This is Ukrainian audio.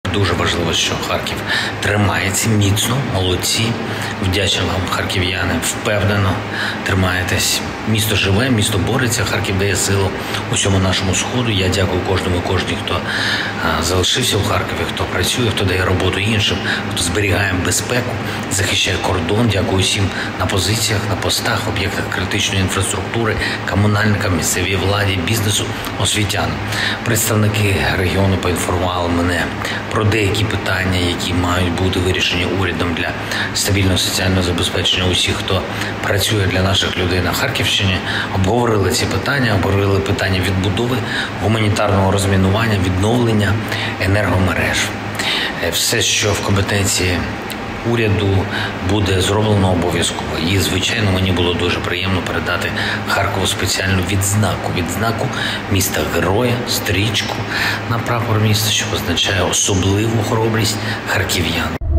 Дуже важливо, що Харків тримається міцно, молодці. Вдячний вам, харків'яни, впевнено тримаєтесь. Місто живе, місто бореться, Харків дає силу усьому нашому сходу. Я дякую кожному і кожній, хто залишився у Харкові, хто працює, хто дає роботу іншим, хто зберігає безпеку, захищає кордон. Дякую всім на позиціях, на постах, об'єктах критичної інфраструктури, комунальникам, місцевій владі, бізнесу, освітянам. Представники регіону поінформували мене про деякі питання, які мають бути вирішені урядом для стабільного соціального забезпечення усіх, хто працює для наших людей на Харківщині. Обговорили ці питання, обговорили питання відбудови, гуманітарного розмінування, відновлення енергомереж. Все, що в компетенції уряду, буде зроблено обов'язково. І, звичайно, мені було дуже приємно передати Харкову спеціальну відзнаку міста-героя, стрічку на прапор міста, що означає особливу хоробрість харків'ян.